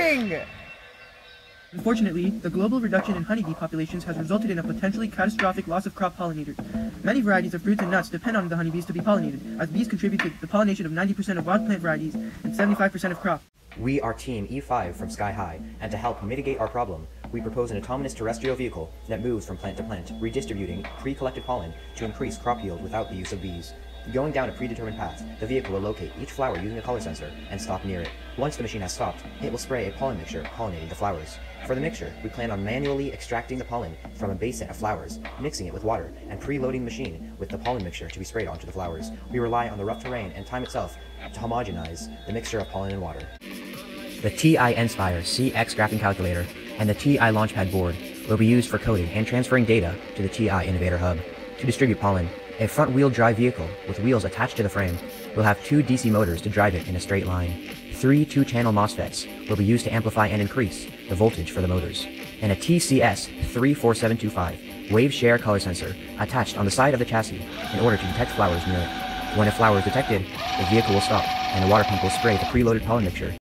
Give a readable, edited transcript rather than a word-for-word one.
sting! Unfortunately, the global reduction in honeybee populations has resulted in a potentially catastrophic loss of crop pollinators. Many varieties of fruits and nuts depend on the honeybees to be pollinated, as bees contribute to the pollination of 90% of wild plant varieties and 75% of crops. We are Team E5 from Sky High, and to help mitigate our problem, we propose an autonomous terrestrial vehicle that moves from plant to plant, redistributing pre-collected pollen to increase crop yield without the use of bees. Going down a predetermined path, the vehicle will locate each flower using a color sensor and stop near it. Once the machine has stopped, it will spray a pollen mixture pollinating the flowers. For the mixture, we plan on manually extracting the pollen from a base set of flowers, mixing it with water, and preloading the machine with the pollen mixture to be sprayed onto the flowers. We rely on the rough terrain and time itself to homogenize the mixture of pollen and water. The TI Nspire CX graphing calculator and the TI Launchpad board will be used for coding and transferring data to the TI Innovator Hub. To distribute pollen, a front-wheel drive vehicle with wheels attached to the frame will have 2 DC motors to drive it in a straight line. 3 2-channel MOSFETs will be used to amplify and increase the voltage for the motors, and a TCS 34725 wave share color sensor attached on the side of the chassis in order to detect flowers near it. When a flower is detected, the vehicle will stop and a water pump will spray the preloaded pollen mixture